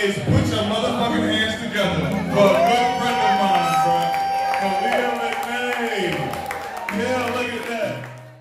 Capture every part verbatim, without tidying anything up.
is put your motherfucking hands together for a good friend of mine, bro. Khalea Lynee. Yeah, look at that.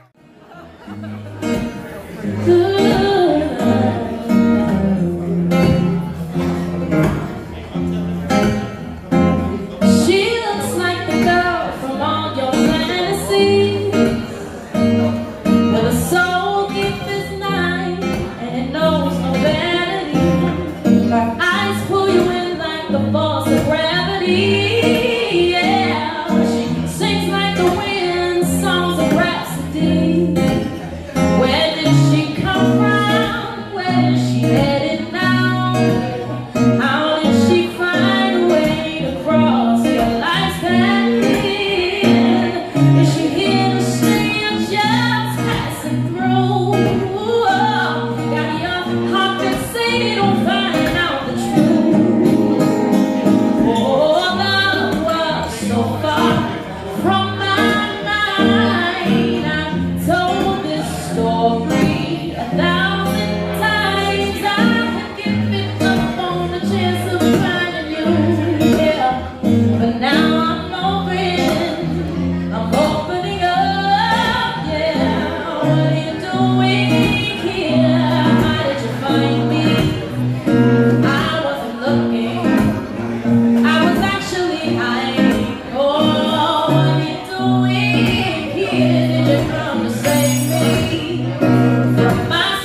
She looks like the girl from all your fantasies, with a soul deep as night, and it knows no vanity. Her eyes pull you in like the force of gravity. Yeah, she sings like the wind, songs of rhapsody. Where did she come from? Where is she headed now? How did she find a way to cross your life's path? Is she here to stay or just passing through? Got your heart fixated on finding out the truth. Oh, love was so far from my mind. I've told this story a thousand times. I have given up on the chance of finding you, yeah. But now I'm open, I'm opening up, yeah. What are you doing here? How did you find me? I wasn't looking, I was actually hiding. Oh, what are you doing here? Did you come to save me from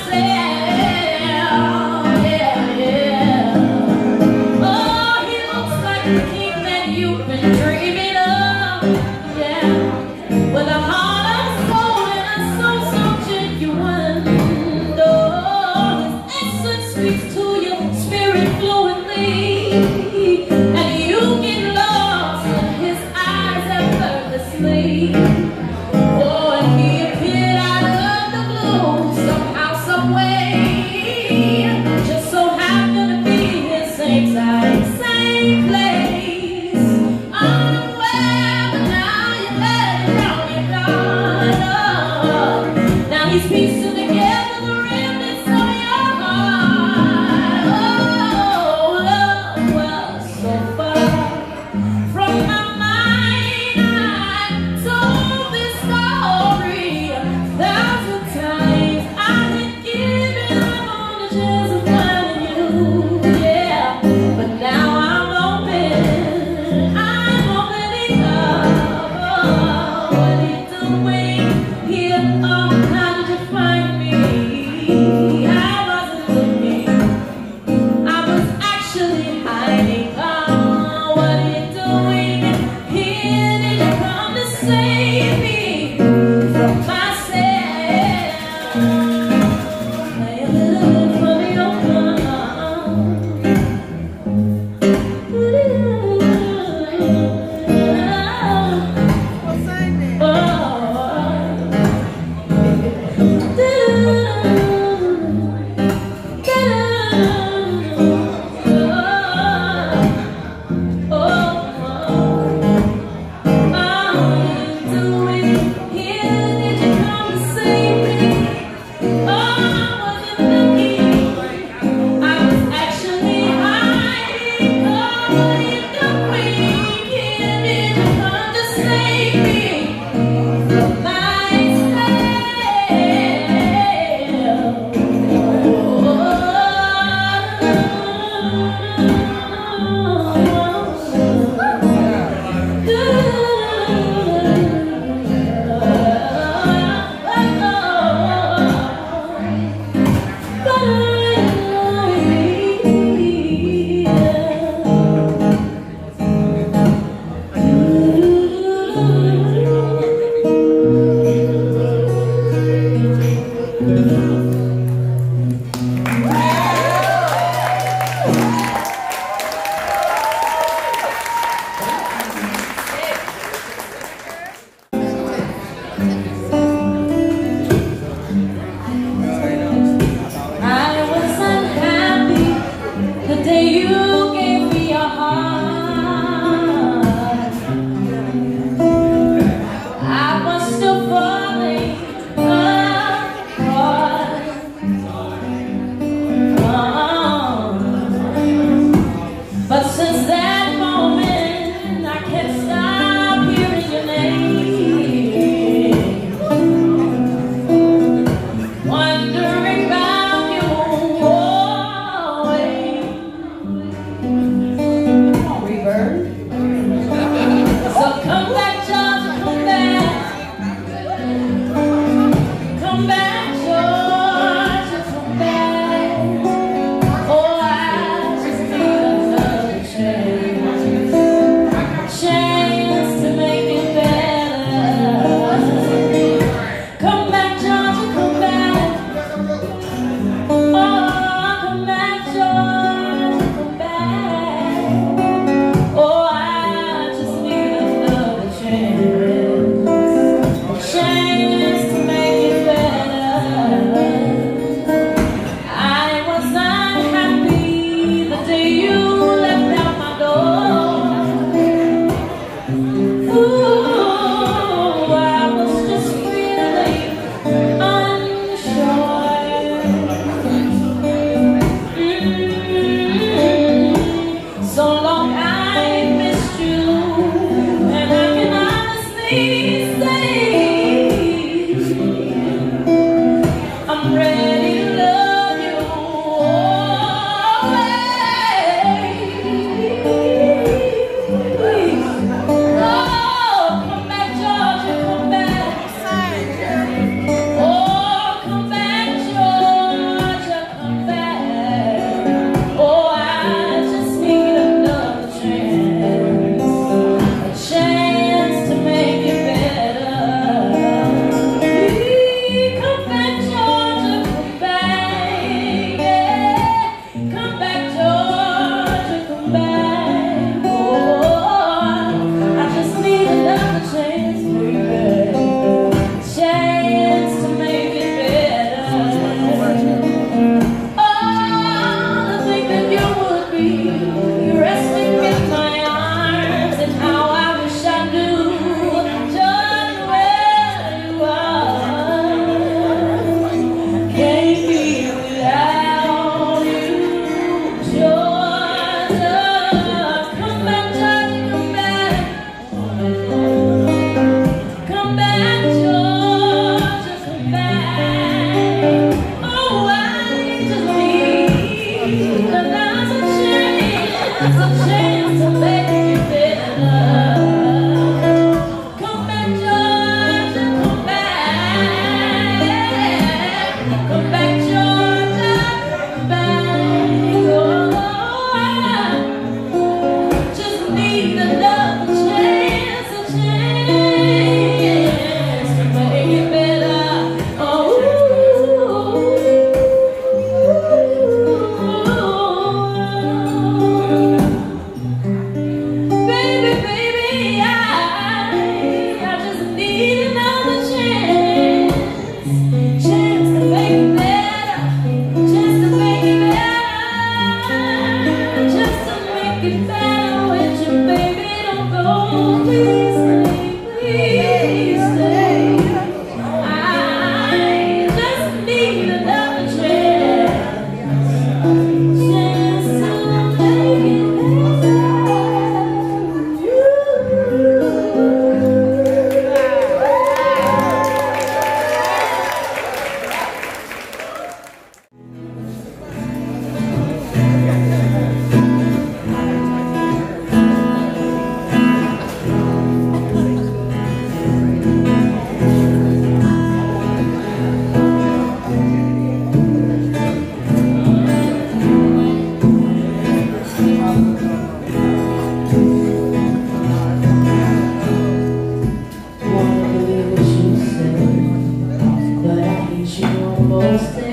myself? Yeah, yeah. Oh, he looks like the king that you've been dreaming of, yeah. With a heart of soul and a soul so genuine. Oh, his essence speaks to your spirit fluently, and you get lost in his eyes effortlessly. Oh, and he appeared out of the blue, somehow, some way. Just so happened to be in the same time, same place. Unaware, but now you let it down, you're gone. Now he's piecing together the remnants of your heart. Oh, love was so far from my mind. I told this story a thousand times. I had given up on the chance of finding you, yeah. But now I'm open, I'm opening up. Oh, what are you doing here? Oh, how did you find me? I wasn't looking, I was actually hiding. Oh, what are you doing here? Did you come to save me from myself? Play a little bit for me, oh, come on.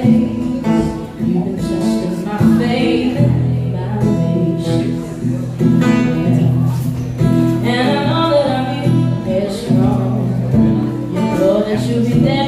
You've been testing my faith, my patience. And I know that I'm being headstrong. You know that you'll be there.